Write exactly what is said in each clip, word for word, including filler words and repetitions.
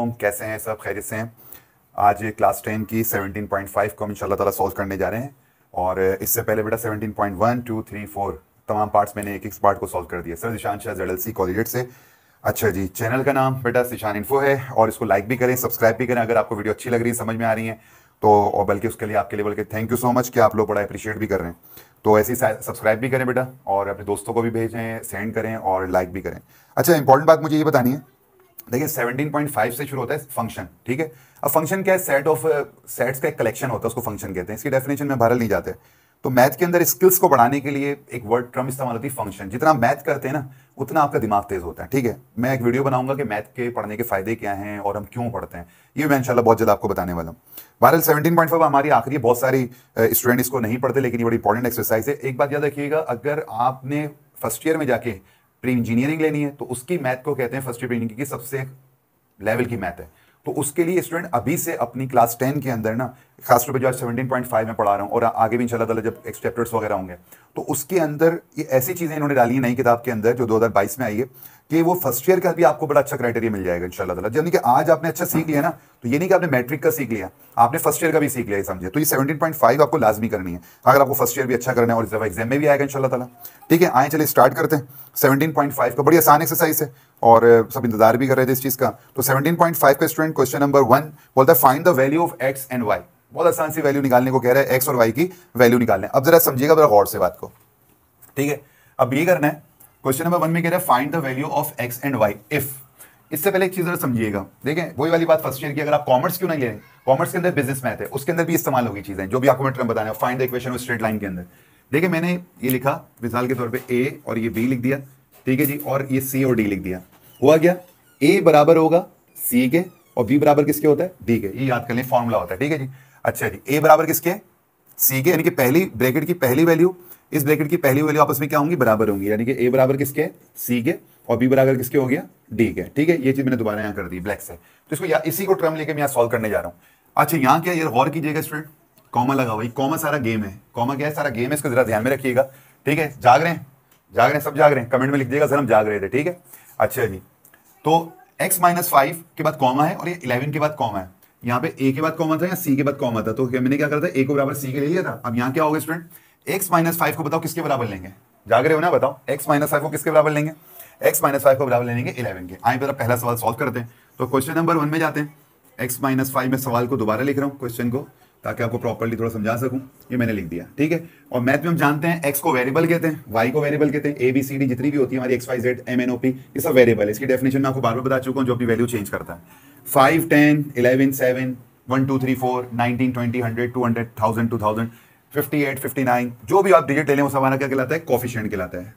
वालेकुम, कैसे हैं सब? खैरियत से हैं? आज क्लास टेन की सेवनटीन पॉइंट फाइव को हम इंशाल्लाह ताला सॉल्व करने जा रहे हैं। और इससे पहले बेटा seventeen point one, two, three, four तमाम पार्ट्स मैंने एक एक पार्ट को सॉल्व कर दिया। Sir Zishan Shah Z L C college से। अच्छा जी, चैनल का नाम बेटा ज़िशान इन्फो है और इसको लाइक भी करें, सब्सक्राइब भी करें अगर आपको वीडियो अच्छी लग रही है, समझ में आ रही है तो। और बल्कि उसके लिए आपके लिए बल्कि थैंक यू सो मच कि आप लोग बड़ा अप्रिशिएट भी कर रहे हैं। तो ऐसे ही सब्सक्राइब भी करें बेटा और अपने दोस्तों को भी भेजें, सेंड करें और लाइक भी करें। अच्छा, इंपॉर्टेंट बात मुझे ये बतानी है, देखिए सेवनटीन पॉइंट फाइव से शुरू होता है फंक्शन, ठीक है। अब फंक्शन क्या है? सेट ऑफ सेट्स का एक कलेक्शन होता है, उसको फंक्शन कहते हैं। इसकी डेफिनेशन में बाहर नहीं जाते। तो मैथ के अंदर स्किल्स को बढ़ाने के लिए एक वर्ड टर्म इस्तेमाल होती है फंक्शन। जितना मैथ करते हैं ना उतना आपका दिमाग तेज होता है, ठीक है। मैं एक वीडियो बनाऊंगा कि मैथ के पढ़ने के फायदे क्या हैं और हम क्यों पढ़ते हैं, ये मैं इंशाल्लाह बहुत जल्द आपको बताने वाला हूँ। बहरहाल सेवनटीन पॉइंट फाइव हमारी आखिरी, बहुत सारी स्टूडेंट इसको नहीं पढ़ते लेकिन ये बड़ी इंपॉर्टेंट एक्सरसाइज है। एक बात याद रखिएगा, अगर आपने फर्स्ट ईयर में जाके प्री इंजीनियरिंग लेनी है तो उसकी मैथ को कहते हैं फर्स्ट ईयर प्री इंजीनियरिंग की सबसे लेवल की मैथ है। तो उसके लिए स्टूडेंट अभी से अपनी क्लास टेन के अंदर ना, खासतौर पे जो आज सेवनटीन पॉइंट फाइव में पढ़ा रहा हूँ और आगे भी इंशाल्लाह ताला जब चैप्टर्स वगैरह होंगे तो उसके अंदर ये ऐसी चीजें इन्होंने डाली है नई किताब के अंदर जो दो हज़ार बाईस में आई है कि वो फर्स्ट ईयर का भी आपको बड़ा अच्छा क्राइटेरिया मिल जाएगा इंशाल्लाह ताला। यानी कि आज आपने अच्छा सीख लिया ना, तो ये नहीं कि आपने मैट्रिक का सीख लिया, आपने फर्स्ट ईयर का भी सीख लिया, समझे। तो ये सेवनटीन पॉइंट फाइव आपको लाजमी करनी है अगर आपको फर्स्ट ईयर भी अच्छा करना है और इस दफा एग्जाम में भी आएगा इंशाल्लाह ताला, ठीक है। आए चलिए स्टार्ट करते हैं। सेवनटीन पॉइंट फाइव का बड़ी आसान एक्सरसाइज है और सब इंतजार भी कर रहे थे इस चीज का। तो सेवनटीन पॉइंट फाइव का स्टूडेंट क्वेश्चन नंबर वन बोलता है find the value of x and y. बहुत आसान सी वैल्यू निकालने को कह रहा है, एक्स और वाई की वैल्यू निकालने। अब जरा समझिएगा जरा गौर से बात को, ठीक है। अब ये करना है, क्वेश्चन नंबर वन में कह रहा है find the value of x and y if. इससे पहले एक चीज जरा समझिएगा, देखें वही वाली बात फर्स्ट ईयर की, अगर आप कॉमर्स क्यों नहीं ले रहे, कॉमर्स के अंदर बिजनेस मैथ है, उसके अंदर भी इस्तेमाल होगी चीजें जो भी आपको मैं टर्म बताना है। Find the equation of straight line के अंदर देखिए मैंने ये लिखा मिसाल के तौर पे ए और ये बी लिख दिया, ठीक है जी, और ये सी और डी लिख दिया। हुआ क्या? ए बराबर होगा सी के और बी बराबर किसके होता है? डी के। ये याद कर लें, फॉर्मूला होता है, ठीक है जी। अच्छा जी, ए बराबर किसके? सी के, यानी कि पहली ब्रैकेट की पहली वैल्यू इस ब्रैकेट की पहली वैल्यू आपस में क्या होंगी? बराबर होंगी। यानी कि ए बराबर किसके? सी के और बी बराबर किसके हो गया? डी के, ठीक है। ये चीज मैंने दोबारा यहां कर दी ब्लैक से, तो इसको इसी को टर्म लेके मैं यहां सॉल्व करने जा रहा हूं। अच्छा, यहां क्या ये गौर कीजिएगा स्टूडेंट, कॉमा लगा हुआ, कॉमा सारा गेम है। कॉमा क्या है? सारा गेम है, इसको जरा ध्यान में रखिएगा, ठीक है। जाग रहे हैं? जाग रहे हैं सब? जाग रहे हैं? कमेंट में लिख दिएगा सर हम जाग रहे थे, ठीक है। अच्छा जी, तो x माइनस फाइव के बाद कॉमा है और ये इलेवन के बाद कॉमा है। यहाँ पे a के बाद कॉमा था या c के बाद कॉमा था, तो मैंने क्या करा था? a को बराबर c के ले लिया था। अब यहाँ क्या होगा स्टूडेंट? x माइनस फाइव को बताओ किसके बराबर लेंगे? जाग रहे हो ना? बताओ x माइनस फाइव को किसके बराबर लेंगे? x माइनस फाइव को बराबर लेंगे इलेवन के। आइए पहला पहला सवाल सॉल्व करते हैं। तो क्वेश्चन नंबर वन में जाते हैं। x माइनस फाइव में सवाल को दोबारा लिख रहा हूँ क्वेश्चन को, ताकि आपको प्रॉपर्ली थोड़ा समझा सकूं। ये मैंने लिख दिया, ठीक है। और मैथ में हम जानते हैं x को वेरिएबल कहते हैं, y को वेरिएबल कहते हैं, ए बी सी डी जितनी भी होती है हमारी x y z m n o p, ये सब वेरिएबल है। इसकी डेफिनेशन मैं आपको बार बार बता चुका हूं, जो अपनी वैल्यू चेंज करता है। Five, ten, eleven, seven, one, two, three, four, nineteen, twenty, hundred, two hundred, thousand, two thousand, fifty eight, fifty nine, जो भी आप डिजिट ले लें वो हमारा क्या कहलाता है? कोफिशिएंट कहलाता है।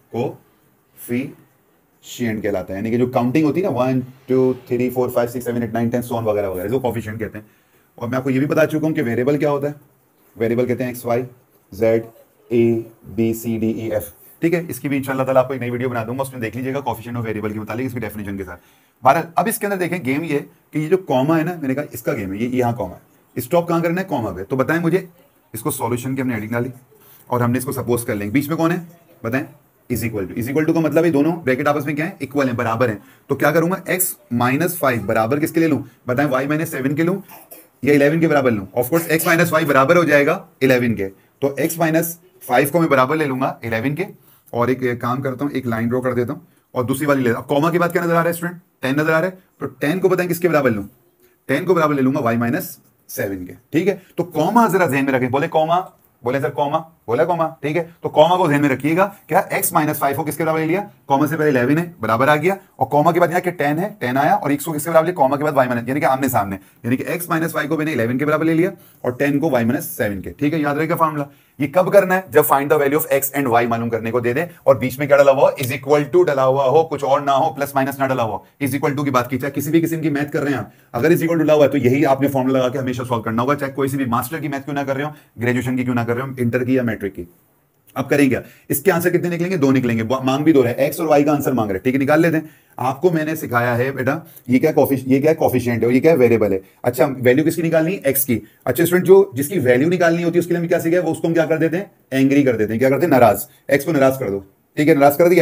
कोफिशिएंट कहलाता है, यानी कि जो काउंटिंग होती है ना, one, two, three, four, five, six, seven, eight, nine, ten, so on वगैरह वगैरह, जो कोफिशिएंट कहते हैं। और मैं आपको ये भी बता चुका हूं कि वेरिएबल क्या होता है। वेरिएबल कहते हैं x y z a b c d e f, ठीक है। इसकी भी इंशाल्लाह ताला आपको एक नई वीडियो बना दूंगा, उसमें देख लीजिएगा कोफिशिएंट ऑफ वेरिएबल के मुताबिक इसकी डेफिनेशन के साथ। बहरहाल अब इसके अंदर देखें गेम ये कि ये जो कॉमा है ना, मैंने कहा इसका गेम है, ये यहाँ कॉमा है, स्टॉप कहाँ करना है? कॉमा पे। तो बताएं मुझे, इसको सॉल्यूशन की हमने हेडिंग डाली और हमने इसको सपोज कर लेंगे, बीच में कौन है बताएं? Is equal to. Is equal to का मतलब है दोनों ब्रैकेट आपस में क्या है? इक्वल है, बराबर है। तो क्या करूंगा? एक्स माइनस फाइव बराबर किसके ले लूं? बताएं, वाई माइनस सेवन के लूं या इलेवन के बराबर लूं? Of course x minus five बराबर हो जाएगा इलेवन के, तो x माइनस फाइव को मैं बराबर ले लूंगा इलेवन के। और एक, एक काम करता हूं, एक लाइन ड्रॉ कर देता हूं और दूसरी वाली ले। अब कॉमा के बाद क्या नजर आ रहा है स्टूडेंट? टेन नजर आ रहा है। तो टेन को बताएं किसके बराबर लूं? टेन को बराबर ले लूंगा y माइनस सेवन के, ठीक है। तो कॉमा जरा ध्यान में रखें, बोले कॉमा, बोले सर कॉमा, बोला कॉमा, ठीक है। तो कॉमा को ध्यान में रखिएगा, क्या x माइनस फाइव को किसके बराबर ले लिया? कॉमा से पहले इलेवन है, बराबर आ गया, और कॉमा के बाद यहाँ के टेन है, टेन आया, और x को किसके बराबर लिया? कॉमा के बाद y माइनस, यानी कि आमने सामने, यानी कि x माइनस फाइव को मैंने इलेवन के बराबर ले लिया और टेन को y माइनस सेवन के, ठीक है। याद रहेगा फॉर्मूला। ये कब करना है? जब find the value of x and y मालूम करने को दे दे और बीच में क्या डला हुआ? इज इक्वल टू डला हुआ हो, कुछ और ना हो, प्लस माइनस ना डला हुआ। इज इक्वल टू की बात की, चाहे किसी भी किस्म की मैथ कर रहे हैं आप, अगर इज इक्वल टू डला हुआ है तो यही आपने फॉर्मूला लगा के हमेशा सॉल्व करना होगा, चाहे कोई सी भी मास्टर की मैथ क्यों ना कर रहे हो, ग्रेजुएशन की क्यों ना कर रहे हो, इंटर की या मैट्रिक की। अब करेंगे क्या? इसके आंसर कितने निकलेंगे? दो निकलेंगे, मांग भी दो रहे, एक्स और वाई का आंसर मांग रहे, ठीक है। निकाल लेते हैं। आपको मैंने सिखाया है बेटा, ये क्या कॉफी ये क्या कॉफिशिएंट है और ये क्या वेरिएबल है। अच्छा, वैल्यू किसकी निकालनी है? एक्स की। अच्छा स्टूडेंट, जो जिसकी वैल्यू निकालनी होती है उसके लिए हम क्या सीखा है? वो उसको हम क्या कर देते हैं? एंग्री कर देते हैं। क्या करते हैं? नाराज। एक्स को नाराज कर दो, ठीक है, नाराज कर दिया।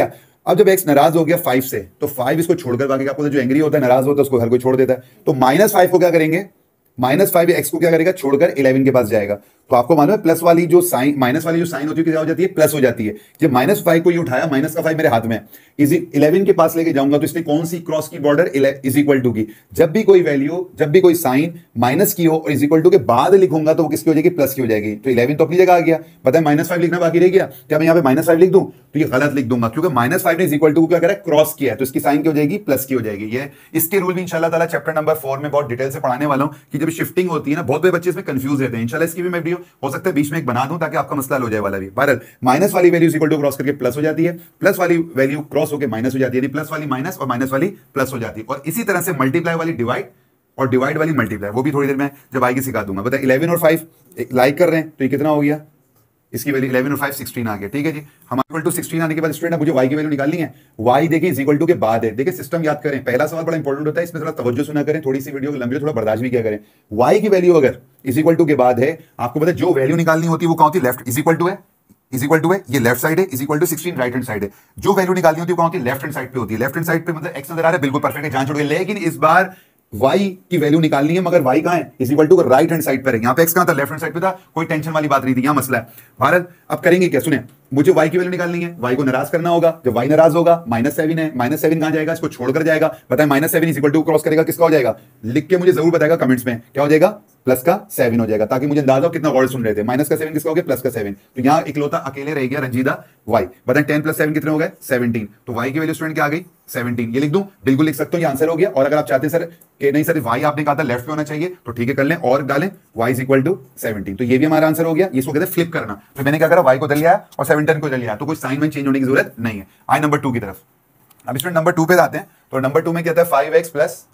अब जब एक्स नाराज हो गया फाइव से, तो फाइव इसको छोड़कर, बाकी आपको जो एंग्री होता है, नाराज होता है, उसको हर कोई छोड़ देता है, तो माइनस फाइव को क्या करेंगे, माइनस फाइव एक्स को क्या करेगा, छोड़कर इलेवन के पास जाएगा। तो आपको मालूम है प्लस वाली जो साइन, माइनस वाली जो साइन होती है क्या हो जाती है, प्लस हो जाती है। जब माइनस फाइव को ये उठाया, माइनस का फाइव मेरे हाथ में इज इलेवन के पास लेके जाऊंगा, तो इसने कौन सी क्रॉस की बॉर्डर, इज इक्वल टू की। जब भी कोई वैल्यू, जब भी कोई साइन माइनस की हो और इज इक्वल टू के बाद लिखूंगा, तो वो किसकी हो जाएगी, प्लस की हो जाएगी। तो इलेवन तो अपनी जगह आ गया, पता है माइनस फाइव लिखना बाकी रह गया, क्या मैं यहाँ पे माइनस फाइव लिख दूं, तो ये गलत लिख दूंगा, क्योंकि माइनस फाइव ने इज इक्वल टू क्या करा, क्रॉस किया है, तो इसकी साइन की हो जाएगी, प्लस की हो जाएगी। ये इसके रूल भी इंशाल्लाह ताला चैप्टर नंबर फोर में बहुत डिटेल से पढ़ाने वाला हूं, कि जब शिफ्टिंग होती है ना, बहुत बच्चे इसमें कंफ्यूज रहते हैं। इंशाल्लाह इसकी भी मैं वीडियो हो सकता है बीच में एक बना दूं, ताकि आपका मसला हो जाए वाला भी। बहरहाल माइनस वाली वैल्यू इक्वल टू क्रॉस करके प्लस हो जाती है, प्लस वाली वैल्यू क्रॉस होकर माइनस हो जाती है, प्लस वाली माइनस और माइनस वाली प्लस हो जाती है। और इसी तरह से मल्टीप्लाई वाली डिवाइड और डिवाइड वाली मल्टीप्लाई, वो भी थोड़ी देर में जब आएगी सिखा दूंगा। बताए इलेवन और फाइव लाइक कर रहे हैं, तो ये कितना हो गया, इसकी वैल्यू इलेवन और फाइव सिक्सटीन आ गया। ठीक है जी, हम इक्वल टू सिक्सटीन आने के बाद स्टूडेंट मुझे y की वैल्यू निकालनी है। y देखिए इज इक्वल टू के बाद है। देखिए सिस्टम याद करें, पहला सवाल बड़ा इंपॉर्टेंट होता है, इसमें थोड़ा तवज्जो सुना करें, थोड़ी सी वीडियो लंबी, थोड़ा बर्दाश्त भी किया करें। y की वैल्यू अगर इज इक्वल टू के बाद है, आपको पता है जो वैल्यू निकालनी होती है वो कौन होती है, लेफ्ट इज इक्वल टू है, इज इक्वल टू है, ये लेफ्ट साइड है, is equal to sixteen right hand side है। जो वैल्यू निकालनी होती है कौन होती है, लेफ्ट हैंड साइड पे होती है। लेफ्ट हैंड साइड पे मतलब एक्स नजर आ रहा है, बिल्कुल परफेक्ट है, जान छोड़ गए। लेकिन इस बार y की वैल्यू निकालनी है, मगर y कहां है, is equal to right hand side पर है। यहाँ पे x कहां था, लेफ्ट हैंड साइड पे था, कोई टेंशन वाली बात नहीं थी, यहाँ मसला है। भारत अब करेंगे क्या, सुने, मुझे y की वैल्यू निकालनी है, y को नाराज करना होगा। जब y नाराज होगा, माइनस सेवन है, माइनस सेवन कहां जाएगा, इसको छोड़कर जाएगा। बताए minus seven is equal to cross करेगा, किसका हो जाएगा, लिख के मुझे जरूर बताएगा कमेंट्स में, क्या हो जाएगा, प्लस का सेवन हो जाएगा, ताकि मुझे अंदाजा हो कितना गौर सुन रहे थे। माइनस का सेवन किसका हो गया, प्लस का सेवन। तो यहाँ इकलौता अकेले रह गया रंजीदा y। बताएं टेन प्लस सेवन कितने हो गए, सेवनटीन। तो y की वैल्यू स्टूडेंट क्या आ गई, सेवनटीन। ये लिख दूं, बिल्कुल लिख सकता हूं, ये आंसर हो गया। और अगर आप चाहते हैं सर कि नहीं सर y आपने कहा था लेफ्ट पे होना चाहिए, तो ठीक है कर लें और डालें y is equal to seventeen. तो ये भी हमारा आंसर हो गया। इसको कहते हैं फ्लिप करना। तो मैंने क्या करा, y को दे लिया और सेवनटीन को दे लिया, तो कोई साइन में चेंज होने की जरूरत नहीं है। आई नंबर टू की तरफ। अब स्टूडेंट नंबर टू पे आते हैं। तो नंबर टू में क्या था, फाइव एक्स प्लस,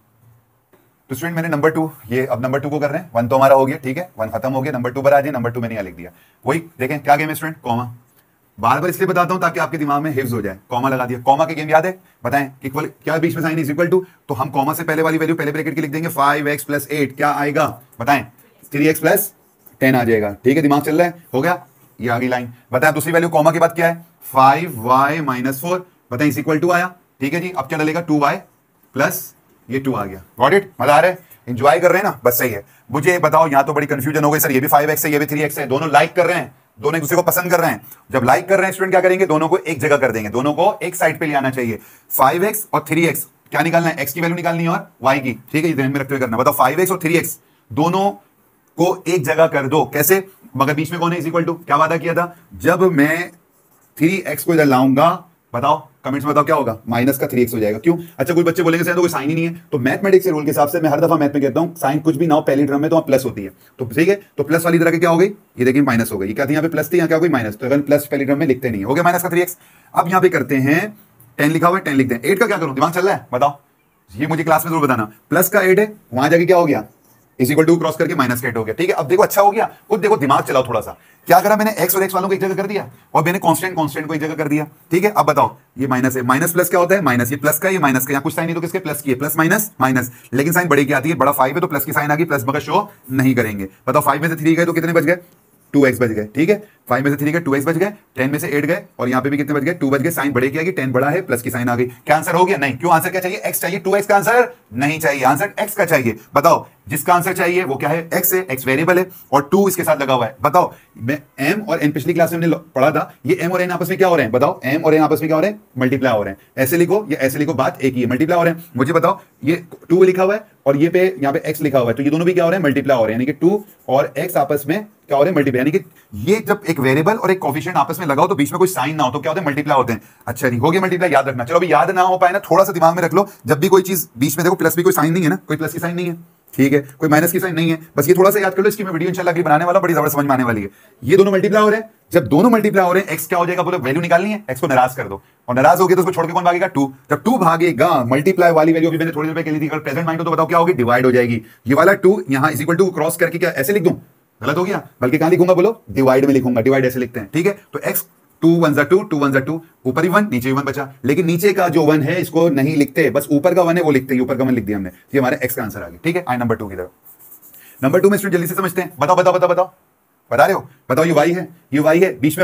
तो स्टूडेंट मैंने नंबर टू, ये अब नंबर टू को कर रहे हैं, वन तो हमारा हो गया, ठीक है, वन खत्म हो गया, नंबर टू पर आ जाए। नंबर टू मैंने यहाँ लिख दिया, वही देखें क्या गेम है स्टूडेंट, कॉमा। बार बार इसलिए बताता हूं ताकि आपके दिमाग में हिफ्ज हो जाए। कॉमा लगा दिया, कॉमा के गेम याद है, बताएं इक्वल क्या बीच में साइन इज इक्वल टू, तो हम कॉमा से पहले वाली वैल्यू पहले ब्रैकेट की लिख देंगे, फाइव एक्स प्लस एट, क्या आएगा बताएं, थ्री एक्स प्लस टेन आ जाएगा। ठीक है, दिमाग चल रहा है, हो गया, ये आ गई लाइन। बताएं दूसरी वैल्यू कॉमा के बाद क्या है, फाइव वाई माइनस फोर, बताएं इज इक्वल टू आया। ठीक है जी, अब क्या डलेगा, टू वाई प्लस ये टू आ गया। गॉट इट, मजा आ रहा है, एंजॉय कर रहे हैं ना, बस सही है। मुझे बताओ, यहां तो बड़ी कंफ्यूजन हो गई सर, ये भी फाइव एक्स है, ये भी थ्री एक्स है, दोनों लाइक कर रहे हैं, दोनों एक दूसरे को पसंद कर रहे हैं। जब लाइक कर रहे हैं स्टूडेंट क्या करेंगे, दोनों को एक जगह कर देंगे, दोनों को एक साइड पे ले आना चाहिए। फाइव एक्स और थ्री एक्स क्या निकालना है, एक्स की वैल्यू निकालनी है और वाई की। ठीक है, ये ध्यान में रखते हुए करना। बताओ फाइव एक्स और थ्री एक्स दोनों को एक जगह कर दो, कैसे, मगर बीच में कौन है, इज इक्वल टू, क्या वादा किया था, जब मैं थ्री एक्स को इधर लाऊंगा, बताओ कमेंट्स में बताओ क्या होगा, माइनस का थ्री एक्स हो जाएगा। क्यों, अच्छा कोई बच्चे बोलेंगे सर तो कोई साइन ही नहीं है, तो मैथमेटिक्स के रूल के हिसाब से मैं हर दफा मैथ में कहता हूं साइन कुछ भी ना हो पहली टर्म में तो वहां प्लस होती है। तो ठीक है, तो प्लस वाली तरह की क्या हो गई, ये देखिए माइनस हो गई, क्या थी यहाँ पे प्लस थी, यहाँ क्या हो गई माइनस, तो अगर प्लस पहली टर्म में लिखते नहीं, हो गया माइनस का थ्री एक्स। अब यहाँ पे करते हैं, टेन लिखा हुआ है, टेन लिखते हैं, एट का क्या करूं, दिमाग चल रहा है, बताओ, ये मुझे क्लास में जरूर बताना। प्लस का एट है, वहां जाके क्या हो गया, इज इक्वल टू क्रॉस करके माइनस का एट हो गया। ठीक है, अब देखो अच्छा हो गया, खुद देखो दिमाग चलाओ थोड़ा सा, क्या करा मैंने, एक्स और एक्स वालों को एक जगह कर दिया और मैंने कांस्टेंट कांस्टेंट को एक जगह कर दिया। ठीक है, अब बताओ ये माइनस है, माइनस प्लस क्या होता है, माइनस, ये प्लस का, ये माइनस का, यहाँ कुछ साइन नहीं तो किसके, प्लस की है, प्लस माइनस माइनस, लेकिन साइन बड़े की आती है, बड़ा फाइव है तो प्लस की साइन आ गई, प्लस मगर शो नहीं करेंगे। बताओ फाइव में से थ्री गए तो कितने बच गए, टू एक्स बच गए। ठीक है, फाइव में से थ्री गए, टू एक्स बच गए, टेन में से एट गए और यहाँ पे भी कितने बच गए, टू बच गए, साइन बड़े की आएगी, टेन बड़ा है, प्लस की साइन आ गई। क्या आंसर हो गया, नहीं, क्यों, आंसर क्या चाहिए, एक्स चाहिए, टू एक्स का आंसर नहीं चाहिए, आंसर एक्स का चाहिए। बताओ जिसका आंसर चाहिए वो क्या है, एक्स है, एक्स वेरिएबल है और टू इसके साथ लगा हुआ है। बताओ मैं एम और एन, पिछली क्लास में हमने पढ़ा था, ये एम और एन आपस में क्या हो रहे हैं, बताओ एम और एन आपस में क्या हो रहे हैं, मल्टीप्लाई हो रहे हैं। ऐसे लिखो या ऐसे लिखो, बात एक ही है, मल्टीप्लाई हो रहे हैं। मुझे बताओ ये टू लिखा हुआ है और ये पे यहाँ पे एक्स लिखा हुआ है, तो ये दोनों भी क्या हो रहे हैं, मल्टीप्लाई हो रहे हैं, यानी कि टू और एक्स आपस में क्या हो रहे हैं, मल्टीप्लाई। यानी कि ये जब एक वेरिएबल और एक कोफिशिएंट आपस में लगाओ तो बीच में कोई साइन ना हो तो क्या होते हैं, मल्टीप्लाई होते हैं। अच्छा नहीं हो गया मल्टीप्लाई, याद रखना। चलो अभी याद ना हो पाए ना, थोड़ा सा दिमाग में रख लो, जब भी कोई चीज बीच में देखो प्लस भी कोई साइन नहीं है ना, कोई प्लस की साइन नहीं है, ठीक है, कोई माइनस की साइन नहीं है, बस ये थोड़ा सा याद कर लो। इसकी मैं वीडियो इंशाल्लाह अगली बनाने वाला, बड़ी जबरदस्त समझ में आने वाली है। ये दोनों मल्टीप्लाई हो रहे हैं, जब दोनों मल्टीप्लाई हो रहे हैं एक्स क्या हो जाएगा, बोलो वैल्यू निकालनी है, एक्स को नाराज कर दो और नाराज हो गया तो उसको छोड़ के कौन भागेगा, टू। जब टू भागेगा, मल्टीप्लाई वाली वैल्यू भी मैंने थोड़ी देर पहले कही थी, अगर प्रेजेंट माइंड हो तो बताओ क्या होगी, डिवाइड हो जाएगी। ये वाला टू यहाँ इज इक्वल टू क्रॉस करके क्या ऐसे लिख दूं, गलत हो गया, बल्कि कहां लिखूंगा बोलो, डिवाइड में लिखूंगा, डिवाइड ऐसे लिखते हैं। ठीक है, तो एक्स टू वन जा टू, टू वन जा टू, ऊपर ही वन नीचे ही वन बचा, लेकिन नीचे का जो वन है इसको नहीं लिखते, बस ऊपर का वन है वो लिखते हैं, ऊपर का वन लिख दिया हमने, ये हमारा एक्स का आंसर आ गया। ठीक है, आई नंबर टू की तरफ। नंबर टू में स्टूडेंट जल्दी से समझते हैं, बताओ बताओ बताओ बताओ, बता रहे हो, बताओ ये वाई है, ये वाई है, बीच में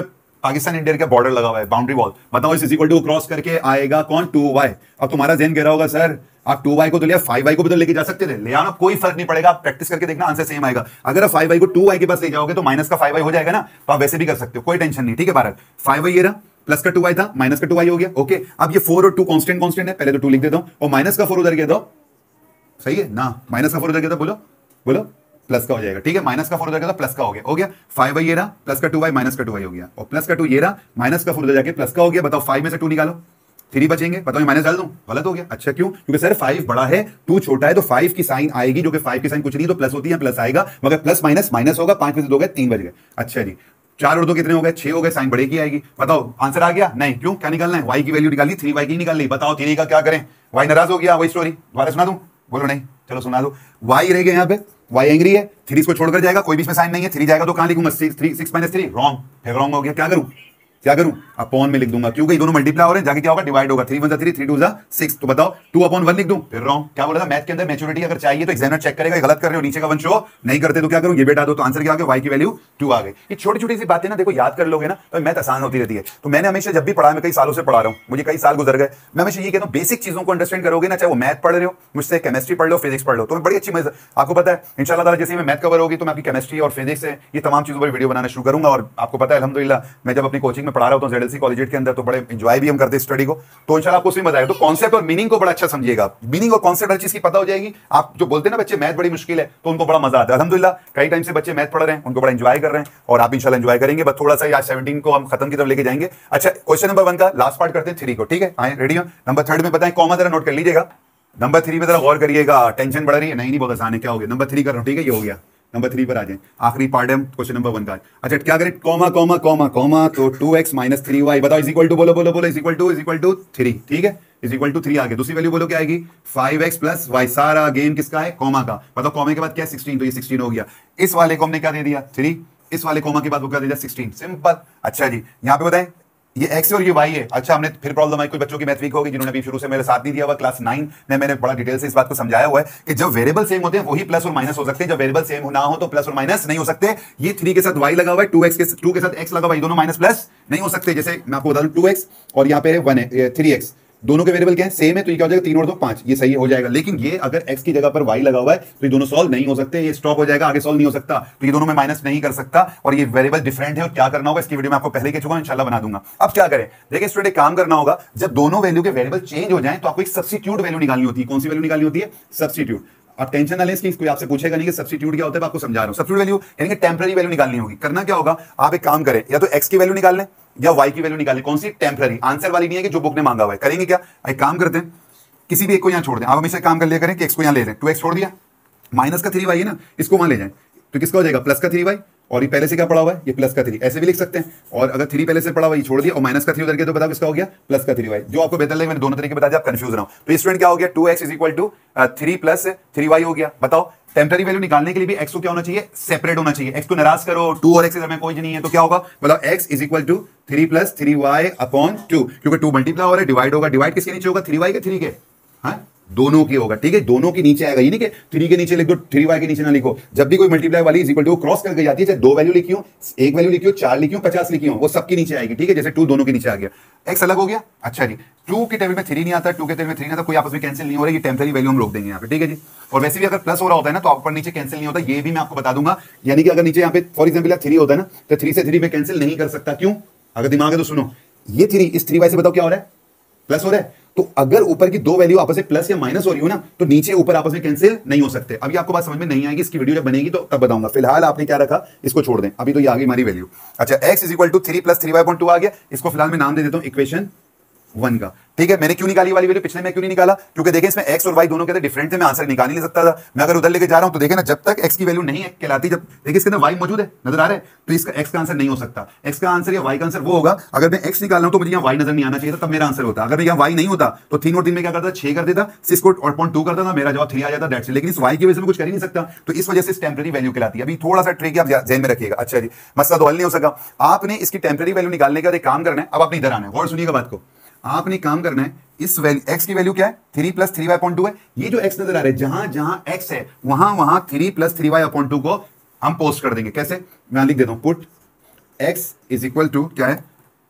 पाकिस्तान इंडिया का बॉर्डर लगा हुआ है, बाउंड्री वॉल, बताओ इस इक्वल टू क्रॉस करके आएगा कौन, टू वाई। अब तुम्हारा जहन कह रहा होगा सर आप टू वाई को तो लिया, फाइव वाई को भी तो लेके जा सकते थे, ले आना, कोई फर्क नहीं पड़ेगा, आप प्रैक्टिस करके देखना आंसर सेम आएगा। अगर आप फाइव वाई को टू वाई के पास ले जाओगे तो माइनस का फाइव वाई हो जाएगा ना, तो आप वैसे भी कर सकते हो, कोई टेंशन नहीं, ठीक है। भारत फाइव वाई ये रहा, प्लस का टू वाई था, माइनस का टू वाई हो गया, ओके। अब ये फोर और टू कांस्टेंट कांस्टेंट है, पहले तो टू लिख देता हूं, और माइनस का फोर उधर गया दो, सही है ना, माइनस का फोर उधर गया था, बोलो बोलो प्लस का हो जाएगा, ठीक है। माइनस का फोर उधर गया था, प्लस का हो गया, हो गया। फाइव वाई ये रहा, प्लस का टू वाई, माइनस का टू वाई हो गया, और प्लस का टू ये रहा, माइनस का फोर उधर जाके प्लस का हो गया। बताओ फाइव में से टू निकालो, थ्री बचेंगे, बताओ माइनस डाल दूं, गलत हो गया। अच्छा क्यों? क्योंकि सर फाइव बड़ा है, टू छोटा है, तो फाइव की साइन आएगी, जो कि फाइव की साइन कुछ नहीं तो प्लस होती है, प्लस आएगा, मगर प्लस माइनस माइनस होगा, पांच में से दो गए, तीन बच गए। अच्छा जी, चार और दो कितने हो गए, छह हो गए, साइन बड़े की आएगी। बताओ आंसर आ गया? नहीं, क्यों, क्या निकालना है, वाई की वैल्यू निकालनी, थ्री वाई की निकाल ली। बताओ थ्री का क्या करें, वाई नाराज हो गया, वही स्टोरी दोबारा सुना दूं, बोलो नहीं, चलो सुना दो। वाई रह गया यहाँ पे, वाई एंग्री है, थ्री इसको छोड़कर जाएगा, कोई भी इसमें साइन नहीं है, थ्री जाएगा तो कहां लिखूंगा, three six minus three, wrong, फिर रॉन्ग हो गया, क्या करूं क्या करूं, अपॉन में लिख दूंगा, क्योंकि दोनों मल्टीप्लाई हो रहे हैं, जाके क्या होगा, डिवाइड होगा, थ्री वन जा थ्री, थ्री टू जा सिक्स, तो बताओ टू अपॉन वन लिख दूं, फिर रॉन्ग। क्या बोला था, मैथ के अंदर मैच्योरिटी अगर चाहिए तो एग्जामिनर चेक करेगा, गलत कर रहे हो, नीचे का वन शो नहीं करते तो क्या करूं, ये बेटा दो, तो आंसर क्या आ गया, वाई की वैल्यू टू आ गई। ये छोटी छोटी सी बातें ना देखो याद कर लोगे ना तो मैथ आसान होती रहती है। तो मैंने हमेशा जब भी पढ़ा, मैं कई सालों से पढ़ा रहा हूं, मुझे कई साल गुजर गए, मैं हमेशा ये कहता हूं बेसिक चीजों को अंडरस्टैंड करोगे ना, चाहे वो मैथ पढ़ रहे हो, मुझसे केमिस्ट्री पढ़ लो, फिजिक्स पढ़ लो, तो बड़ी अच्छी मजा, आपको पता है इंशाल्लाह ताला जैसे मैं मैथ कवर होगी तो मैं आपकी केमिस्ट्री और फिजिक्स से ये तमाम चीजों पर वीडियो बनाना शुरू करूंगा। और आपको पता है अल्हम्दुलिल्लाह मैं जब अपनी कोचिंग में पढ़ा रहा हूं जेडएलसी कॉलेज के अंदर, तो बड़े एंजॉय भी हम करते हैं स्टडी को, तो इंशाल्लाह आपको उसमें मजा आएगा। तो कॉन्सेप्ट और मीनिंग को बड़ा अच्छा समझिएगा, मीनिंग और कॉन्सेप्ट हर चीज की पता हो जाएगी। आप जो बोलते हैं ना बच्चे मैथ बड़ी मुश्किल है, तो उनको बड़ा मजा आता है। अल्हम्दुलिल्लाह कई टाइम से बच्चे मैथ पढ़ रहे हैं, उनको बड़ा एंजॉय कर रहे हैं, और आप इंशाल्लाह एंजॉय करेंगे। बस थोड़ा सा आज सेवनटीन को हम खत्म की तरफ लेके जाएंगे। अच्छा, क्वेश्चन नंबर वन का लास्ट पार्ट करते हैं, थ्री को, ठीक है, आए रेडी हो। नंबर थर्ड में बताएं, कॉमा जरा नोट कर लीजिएगा, नंबर थ्री में जरा गौर करिएगा, टेंशन बढ़ रही है, नहीं नहीं बहुत आसान है, क्या हो गया, नंबर थ्री कर रहा हूं, ठीक है, ये हो गया। नंबर थ्री पर आ जाए, आखिरी पार्ट है क्वेश्चन नंबर वन का। अच्छा क्या करें, कॉमा कॉमा कॉमा कॉमा, तो two x minus three y, बताओ इज इक्वल टू, बोलो बोलो बोलो, is equal to is equal to three, ठीक है, इज इक्वल टू थ्री आ गया। दूसरी वैल्यू बोलो क्या आएगी, फाइव एक्स प्लस वाई, सारा गेम किसका है, कॉमा का। बताओ कॉमा के बाद क्या है, सिक्सटीन, तो ये सिक्सटीन हो गया। इस वाले को हमने क्या दे दिया, थ्री, इस वाले कॉमा के बाद वो क्या दे दिया, सिक्सटीन, सिंपल। अच्छा जी, यहाँ पे बताएं ये x और ये y है। अच्छा, हमने फिर प्रॉब्लम आई, कोई बच्चों की मैथ वीक होगी जिन्होंने अभी शुरू से मेरे साथ नहीं दिया हुआ, क्लास नाइन में मैंने बड़ा डिटेल से इस बात को समझाया हुआ है कि जब वेरिएबल सेम होते हैं वही प्लस और माइनस हो सकते हैं, जब वेरिएबल सेम ना हो तो प्लस और माइनस नहीं हो सकते। ये थ्री के साथ y लगा हुआ है, टू एक्स के टू के साथ x लगा हुआ है, दोनों माइनस प्लस नहीं हो सकते। जैसे मैं आपको बता दूं, टू एक्स और यहाँ पे वन है, थ्री एक्स, दोनों के वेरिएबल क्या है, सेम है, तो ये क्या हो जाएगा, तीन और दो पांच, ये सही हो जाएगा। लेकिन ये अगर x की जगह पर y लगा हुआ है तो ये दोनों सॉल्व नहीं हो सकते, ये स्टॉप हो जाएगा, आगे सॉल्व नहीं हो सकता, तो ये दोनों में माइनस नहीं कर सकता, और ये वेरिएबल डिफरेंट है। और क्या करना होगा, इसकी वीडियो में आपको पहले कह चुका हूं, इंशाल्लाह बना दूंगा। अब क्या करें, देखिए स्टूडेंट, काम करना होगा, जब दोनों वैल्यू के वेरिएबल चेंज हो जाए तो आपको एक सब्स्टिट्यूट वैल्यू निकालनी होती है। कौन सी वैल्यू निकालनी होती है, सब्स्टिट्यूट। आप टेंशन ना लें इसकी, कोई आपसे पूछेगा नहीं कि सब्स्टिट्यूट क्या होता है, आपको समझा रहा हूं। सब्स्टिट्यूट वैल्यू यानी कि टेंपरेरी वैल्यू निकालनी होगी। करना क्या होगा, आप एक काम करें, या तो x की वैल्यू निकाल लें या y की वैल्यू निकाल लें। कौन सी, टेंपरेरी, आंसर वाली नहीं है कि जो बुक ने मांगा हुआ है। करेंगे क्या, एक काम करते हैं, किसी भी एक को यहां छोड़ दें। आप हमेशा काम कर लिया करें कि x को यहां ले लें, टू एक्स छोड़ दिया, माइनस का थ्री वाई है ना, इसको वहां ले जाएं, तो किसका हो जाएगा, प्लस का थ्री वाई, और ये पहले से क्या पड़ा हुआ है, ये प्लस का थ्री, ऐसे भी लिख सकते हैं। और अगर थ्री पहले से पड़ा हुआ ये छोड़ दिया और माइनस का थ्री उधर गया, तो बताओ किसका हो गया, प्लस का थ्री वाई। जो आपको बेहतर लगे मैंने दोनों तरीके बता दिया, आप कंफ्यूज ना हो। तो स्टूडेंट क्या हो गया, two x is equal to three plus three y हो गया। बताओ टेम्पररी वैल्यू निकालने के लिए भी x को क्या होना चाहिए, सेपरेट होना चाहिए। x को नाराज करो, टू और x के दरमियान कोई नहीं है, तो क्या होगा, मतलब x is equal to three plus three y upon two, क्योंकि टू मल्टीप्लाई हो रहा है, डिवाइड होगा, डिवाइड किसके नीचे होगा, थ्री वाई के, थ्री के, हाँ दोनों की होगा, ठीक है, दोनों के नीचे आएगा, ये नहीं कि थ्री के नीचे लिख दो, थ्री वाई के नीचे ना लिखो। जब भी कोई मल्टीप्लाई वाली इज इक्वल टू क्रॉस करके जाती है, चाहे दो वैल्यू लिखी हो, एक वैल्यू लिखी हो, चार लिखी हो, पचास लिखी हो, वो सबके नीचे आएगी, ठीक है। जैसे टू दोनों के नीचे आ गया, एक्स अलग हो गया। अच्छा जी, टू के टेबल में थ्री नहीं आता, टू के टेबल में थ्री नहीं आता, कोई आपस में कैंसिल नहीं हो रहा, ये टेम्पररी वैल्यू हम रोक देंगे यहाँ पे, ठीक है जी। और वैसे भी अगर प्लस हो रहा होता है ना तो ऊपर नीचे कैंसिल नहीं होता, ये भी मैं आपको बता दूंगा। यानी कि अगर नीचे यहाँ पे फॉर एग्जाम्पल थ्री होता है ना, तो थ्री से थ्री में कैंसिल नहीं कर सकता, क्यों, अगर दिमाग है तो सुनो, ये थ्री इस थ्री वाई से बताओ क्या हो रहा है, प्लस हो रहा है, तो अगर ऊपर की दो वैल्यू आपस में प्लस या माइनस हो रही हो ना, तो नीचे ऊपर आपस में कैंसिल नहीं हो सकते। अभी आपको बात समझ में नहीं आएगी, इसकी वीडियो जब बनेगी तो तब बताऊंगा। फिलहाल आपने क्या रखा, इसको छोड़ दें, अभी तो ये आ गई हमारी वैल्यू। अच्छा, x is equal to three plus three y point two आ गया, इसको फिलहाल मैं नाम दे देता हूं इक्वेशन वन का, ठीक है। मैंने क्यों निकाली वाली वैल्यू, पिछले में क्यों नहीं निकाला, क्योंकि देखिए इसमें x और y दोनों के अंदर डिफरेंट थे, मैं आंसर निकाल नहीं सकता था। मैं अगर उधर लेके जा रहा हूं तो देखिए ना, जब तक x की वैल्यू नहीं है कहलाती, जब देखिए इसके अंदर y मौजूद है, नजर आ रहा है, तो इसका x का आंसर नहीं हो सकता। x का आंसर या y का आंसर वो होगा, अगर मैं x निकाल रहा हूं तो मुझे यहाँ y नजर नहीं आना चाहिए था, तब मेरा आंसर होता। अगर यहाँ y नहीं होता तो तीन और तीन में क्या करता, छह कर देता, सिक्स को और पॉइंट टू करता था, मेरा जवाब थ्री आ जाता, दैट्स इट। लेकिन इस y की वजह से मैं कुछ कर ही नहीं सकता, तो इस वजह से टेम्पररी वैल्यू कहलाती है। अभी थोड़ा सा ट्रिक आप ध्यान में रखिएगा। अच्छा जी, मसला तो हल नहीं हो सका, आपने इसकी टेम्पररी वैल्यू निकालने के बाद एक काम करना है। अब अपनी इधर आना है, और सुनिएगा बात को, आपने काम करना है, इस वैल्यू x की वैल्यू क्या है, three plus three y upon two है। ये जो x नजर आ रहा है, जहां जहां x है वहां वहां three plus three y upon two को हम पोस्ट कर देंगे। कैसे, मैं लिख देता हूं, put x is equal to क्या है,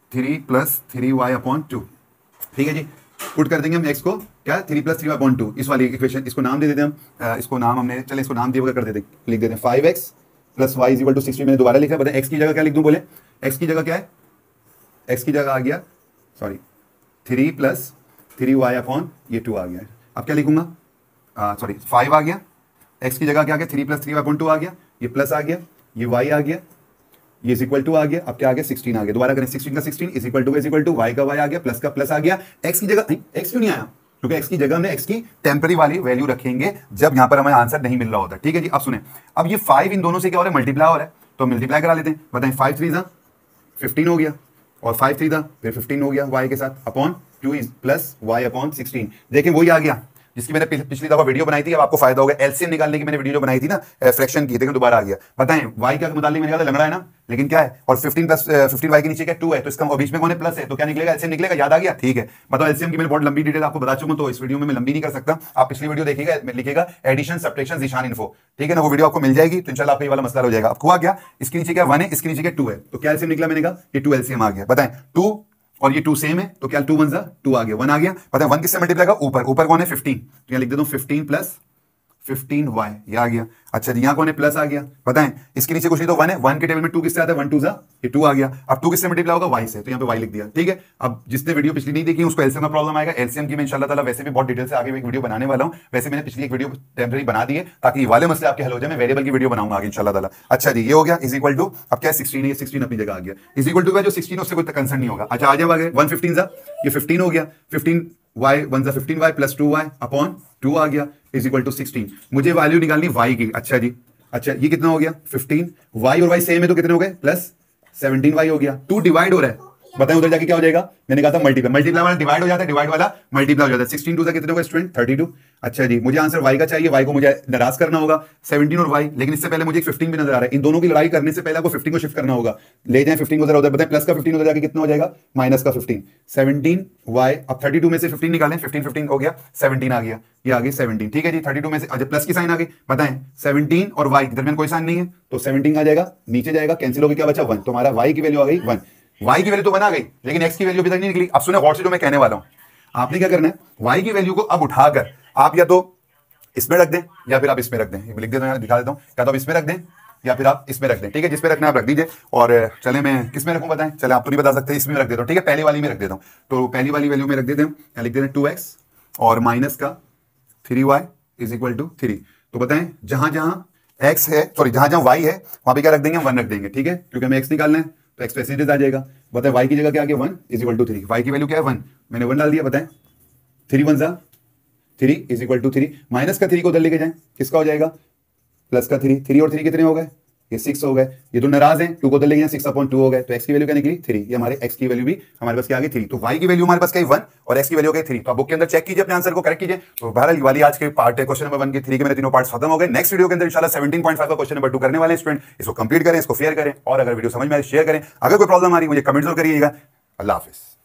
three plus three y upon two. ठीक है जी, पुट कर देंगे हम एक्स को क्या, three plus three y upon two, इस वाली इक्वेशन, इसको नाम दे देते हैं हम, इसको नाम हमने, चले इसको नाम दिए कर देते हैं, लिख देते हैं five x plus y is equal to sixty. मैंने दोबारा लिखा, बताएं एक्स की जगह क्या लिख दूं, बोले एक्स की जगह क्या है, एक्स की जगह आ गया sorry three plus three y upon ये टू आ गया। अब क्या लिखूंगा, सॉरी फाइव आ गया, एक्स की जगह क्या आ गया, three plus three y upon two आ गया, ये प्लस आ गया, ये वाई आ गया, ये इज इक्वल टू आ गया। अब क्या आ गया, सिक्सटीन आ गया। दोबारा करें, सिक्सटीन का sixteen is equal to is equal to y का वाई आ गया, प्लस का प्लस आ गया। एक्स की जगह एक्स क्यों नहीं आया, क्योंकि एक्स की जगह हमने एक्स की टेम्पररी वाली वैल्यू रखेंगे जब यहां पर हमें आंसर नहीं मिल रहा होता। ठीक है जी, अब सुने, अब ये फाइव इन दोनों से क्या हो रहा है, मल्टीप्लाई हो रहा है, तो मल्टीप्लाई करा लेते हैं। बताएं फाइव थ्री था फिफ्टीन हो गया, और फाइव थ्री था फिर फिफ्टीन हो गया वाई के साथ, upon two is plus y upon sixteen. देखें वही आ गया जिसकी मैंने पिछली दफा वीडियो बनाई थी, अब आपको फायदा होगा। एलसीएम निकालने की मैंने वीडियो जो बनाई थी ना फ्रैक्शन की, देखो दोबारा आ गया। बताएं वाई का मुतालिक मैंने कहा लंगड़ा है ना, लेकिन क्या है, और फिफ्टीन प्लस फिफ्टीन वाई के नीचे क्या टू है, तो इसका बीच में कौन है, प्लस है, तो क्या निकलेगा, एलसीएम निकलेगा। याद आ गया, ठीक है। बताओ एलसीएम की मैंने बहुत लंबी डिटेल आपको बता चुका हूं, तो इस वीडियो में मैं लंबी नहीं कर सकता। आप पिछली वीडियो देखिएगा, लिखेगा एडिशन सब्ट्रैक्शन ज़ीशान इन्फो, ठीक है ना, वो वीडियो आपको मिल जाएगी, तो इंशाल्लाह आपको ये वाला मसला हो जाएगा। अब हुआ क्या, इसके नीचे क्या वन है, इसके नीचे क्या टू है, तो क्या एलसीएम निकला, मैंने कहा ये टू एलसीएम आ गया। बताएं टू और ये टू सेम है, तो क्या टू वन जा टू आ गया, वन आ गया। पता है वन किससे मल्टीप्लाई का, ऊपर ऊपर कौन है फिफ्टीन, तो यहाँ लिख देता हूँ फिफ्टीन प्लस फिफ्टीन वाई, ये आ गया। अच्छा जी, यहाँ कौन है, प्लस आ गया। बताएं इसके नीचे कुछ नहीं तो वन है, वन के टेबल में टू किससे आता है, वन टू जा ये टू आ गया। अब टू किससे मल्टीप्लाई होगा, वाई से, तो यहाँ पे वाई लिख दिया। ठीक है, अब जिसने वीडियो पिछली नहीं देखी उसको एलसीएम का प्रॉब्लम आएगा। एलसीएम की मैं इंशाल्लाह ताला वैसे भी बहुत डिटेल से आगे एक वीडियो बनाने वाला हूँ। वैसे मैंने पिछली एक वीडियो टेम्पररी बना दी है ताकि वाले मसले आपके हल हो जाए। मैं वेरिएबल की वीडियो बनाऊंगा आगे इंशाल्लाह ताला। अच्छा जी, ये हो गया इज इक्वल टू, अब क्या है सिक्सटीन है, सिक्सटीन अपनी जगह आ गया। इज इक्वल टू का जो सिक्सटीन उससे कोई कंसर्न नहीं होगा। अच्छा आ जाओ आगे, वन फिफ्टीन जा ये फिफ्टीन हो गया, फिफ्टीन वाई वन जा fifteen y plus two y upon two आ गया इज इक्वल टू सिक्सटीन। मुझे वैल्यू निकालनी वाई की। अच्छा जी, अच्छा ये कितना हो गया फिफ्टीन, वाई और वाई सेम है तो कितने हो गए, प्लस सेवनटीन वाई हो गया। टू डिवाइड हो रहा है, बताएं उधर जाके क्या हो जाएगा, मैंने कहा था मल्टीप्लाई, मल्टीप्लाई वाला डिवाइड हो जाता है, डिवाइड वाला मल्टीप्लाई हो जाता है। सिक्सटीन टू से कितने होगा स्टूडेंट, थर्टी टू। अच्छा जी, मुझे आंसर वाई का चाहिए, वाई को मुझे नाराज करना होगा, सेवनटीन और वाई, लेकिन इससे पहले मुझे फिफ्टीन भी नजर आ रहा है। इन दोनों की लड़ाई करने से पहले आपको फिफ्टीन को शिफ्ट करना होगा, ले जाए फिफ्टीन को उधर उधर। बताएं प्लस का फिफ्टीन उधर जाके कितना हो जाएगा, माइनस का फिफ्टीन, सेवनटीन वाई। अब थर्टी टू में से फिफ्टीन निकालें, फिफ्टीन फिफ्टीन हो गया, सेवनटीन आ गया, ये आ गई सेवनटीन। ठीक है जी, थर्टी टू में से अच्छा प्लस की साइन आ गई। बताएं सेवनटीन और वाई के दरमियान कोई साइन नहीं है, तो सेवनटीन आ जाएगा, नीचे जाएगा, कैंसिल होकर क्या बचा, वन। तो हमारा वाई की वैल्यू आ गई वन। y की वैल्यू तो बना गई, लेकिन x की वैल्यू अभी तक नहीं निकली। अब सुने गौर से जो मैं कहने वाला हूं, आपने क्या करना है, y की वैल्यू को अब उठाकर आप या तो इसमें रख दें या फिर आप इसमें रख दें। ये लिख देता हूं, दिखा देता हूं, क्या तो आप इसमें रख दें या फिर आप इसमें रख दें। ठीक है, जिसमें रखना आप रख दीजिए। और चले मैं किस में रखूं बताएं, चले आप तो नहीं बता सकते, इसमें रख देता हूं। ठीक है, पहली वाली में रख देता हूं, तो पहली वाली वैल्यू में रख देते हैं, क्या लिख देते हैं, टू एक्स और माइनस का three y is equal to three. तो बताएं जहां जहां x है, सॉरी जहां जहां y है वहां पे क्या रख देंगे, वन रख देंगे। ठीक है, क्योंकि हमें x निकालना है तो x परसेंटेज आ जाएगा। बताएं y की जगह क्या आ गया, one is equal to three. y की वैल्यू क्या है, वन, मैंने वन डाल दिया। बताएं थ्री वन जा three is equal to three, minus का थ्री को उधर लेके जाएं, किसका हो जाएगा, प्लस का थ्री। थ्री और थ्री कितने हो गए, ये सिक्स हो गए। ये तो नाराज हैं, टू को उधर लेके जाएं, सिक्स अपॉन टू हो गए। तो x की वैल्यू क्या निकली, थ्री। ये हमारे x की वैल्यू भी हमारे पास क्या आ गई, थ्री। तो y की वैल्यू हमारे पास क्या है, वन, और x की वैल्यू क्या है, थ्री। तो आप बुक के अंदर चेक कीजिए, अपने आंसर को करेक्ट कीजिए। तो बहरहाल वाली आज के पार्ट है क्वेश्चन नंबर वन के, थ्री के मेरे तीनों पार्ट्स खत्म हो गए। नेक्स्ट वीडियो के अंदर इंशाल्लाह सेवनटीन पॉइंट फाइव का क्वेश्चन नंबर टू करने वाले हैं स्टूडेंट। इसको कंप्लीट करें, इसको शेयर करें, और अगर वीडियो समझ में आए शेयर करें। अगर कोई प्रॉब्लम आ रही है मुझे कमेंट जरूर करिएगा। अल्लाह हाफिज।